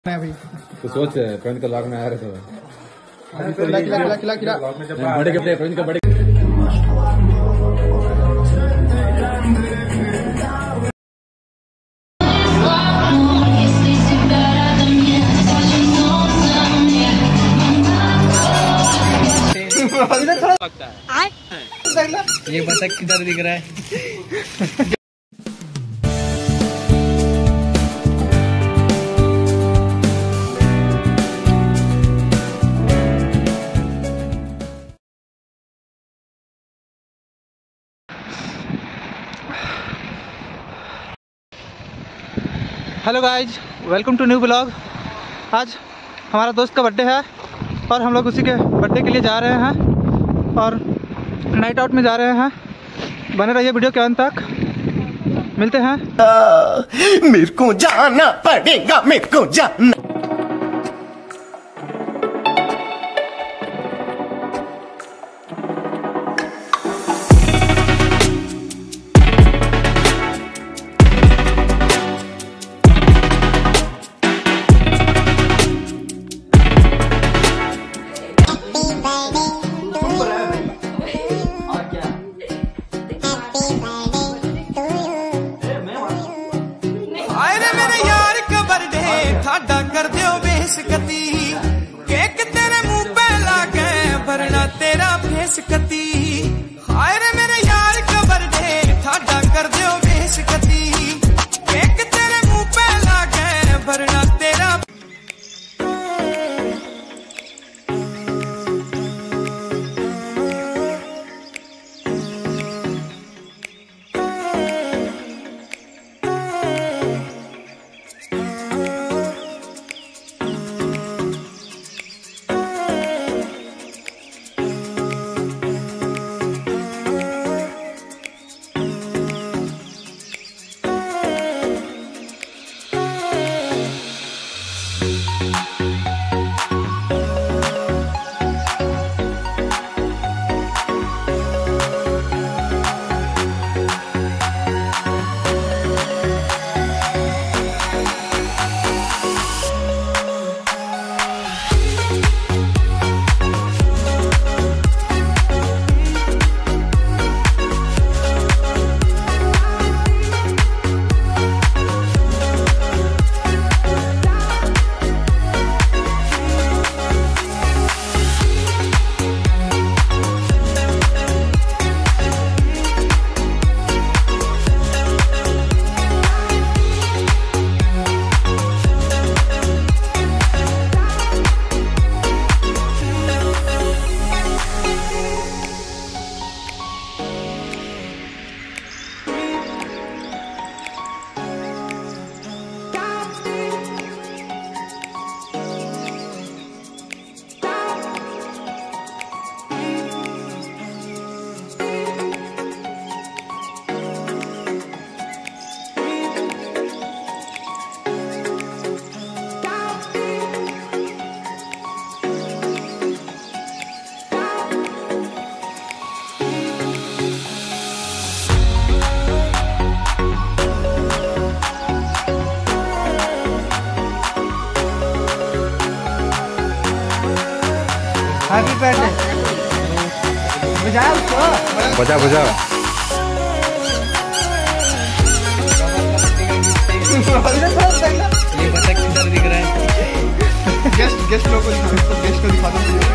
अभी तो सोच प्रवीण का ब्लॉग में आ रहे थे बड़े कपड़े प्रवीण का बड़े ये बता किधर दिख रहा है। Hello guys, welcome to new blog. आज हमारा दोस्त का बर्थडे है और हम लोग उसी के बर्थडे के लिए जा रहे हैं और नाइट आउट में जा रहे हैं। बने रहिए वीडियो के अंत तक, मिलते हैं। मेरे को जाना पड़ेगा, मेरे को जाना। कर दियो बेसकती केक तेरे मुंह पे लागे भरना तेरा फेसकती। हाय रे मेरे यार का बर्थडे ठाडा कर दियो बेसकती केक तेरे मुंह पे लागे भरना तेरा। हैप्पी बर्थडे बजाओ उसको, बजा बजा। ये बता किधर दिख रहा है। गेस्ट लोगों को गेस्ट को दिखा दो।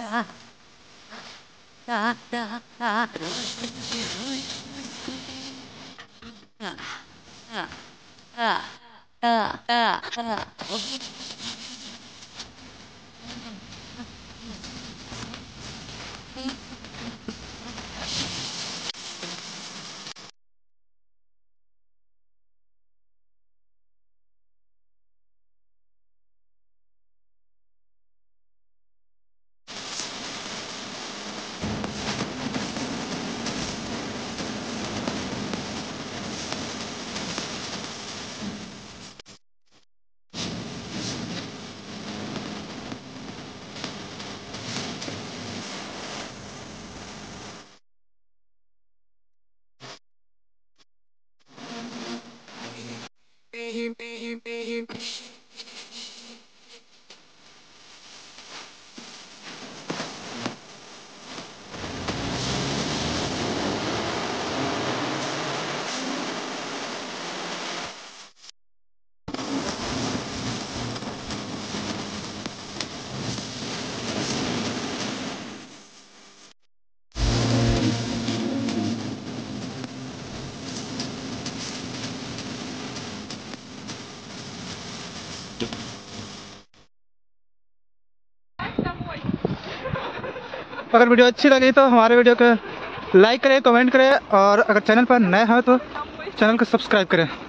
अगर वीडियो अच्छी लगी तो हमारे वीडियो को लाइक करें, कमेंट करें और अगर चैनल पर नए हैं तो चैनल को सब्सक्राइब करें।